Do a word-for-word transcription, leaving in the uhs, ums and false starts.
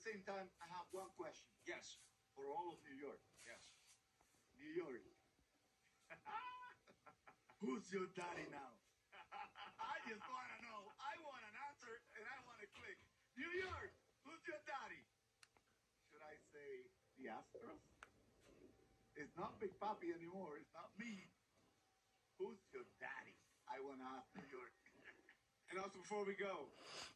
same time, I have one question. Yes. For all of New York. Yes. New York. Who's your daddy now? I just want to know. I want an answer, and I want to click. New York, who's your daddy? Should I say the Astros? It's not Big Papi anymore. It's not me. Who's your daddy? I want to ask New York. And also, before we go,